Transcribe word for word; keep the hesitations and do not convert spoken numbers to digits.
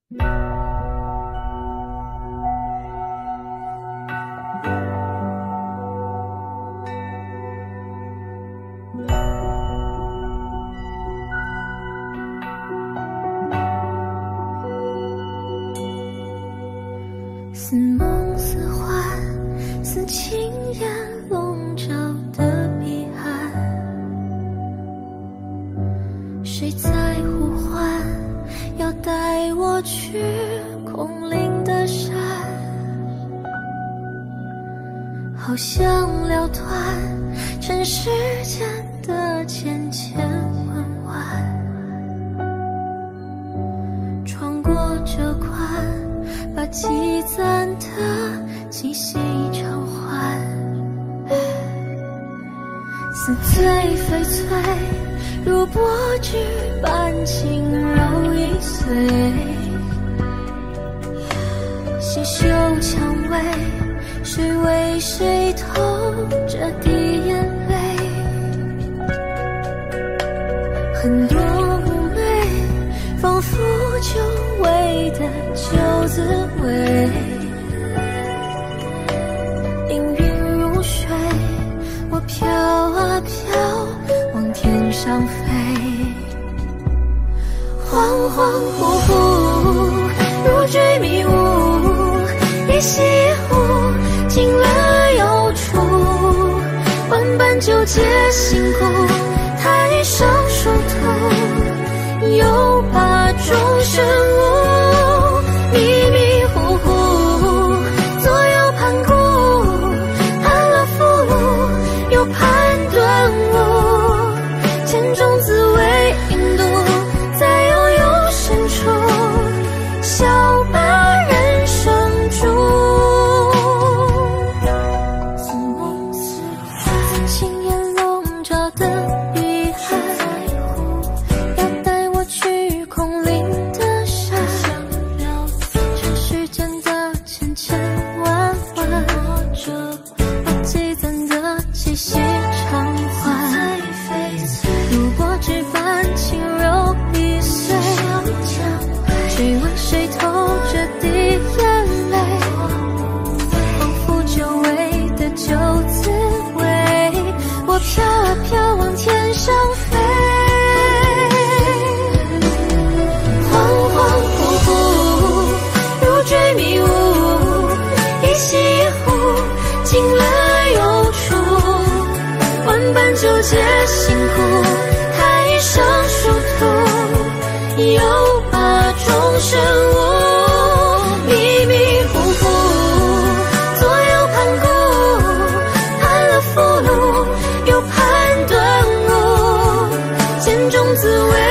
似梦似幻，似情眼笼罩的彼岸，谁在呼唤？要带我去空灵的山，好想了断尘世间的千千万万，穿过这关，把积攒的气息偿还，似醉非醉，如波之般轻柔易碎，细嗅蔷薇，谁为谁偷这滴眼泪？很多妩媚，仿佛久违的旧滋味。氤氲如水，我飘啊飘，往天上飞。恍恍惚惚，如坠迷雾，一夕一忽，惊了又出。万般纠结辛苦，太上殊途，又把众生误，迷迷糊糊，左右盘顾，判了俘虏，又判顿悟，千种滋味引渡，在悠悠深处，笑把人生住。似梦似幻，似情眼笼罩的彼岸，要带我去空灵的山，尘世间的千千万万，把积攒的气息偿还，如波之般轻柔易碎，谁为谁偷这滴眼泪？仿佛久违的旧滋味，我飘啊飘往天上飞。恍恍惚惚，如坠迷雾，一夕一忽，惊了又出。万般纠结辛苦，太上殊途，又把众生误，迷迷糊糊，左右盘顾，判了俘虏，又判顿悟，千种滋味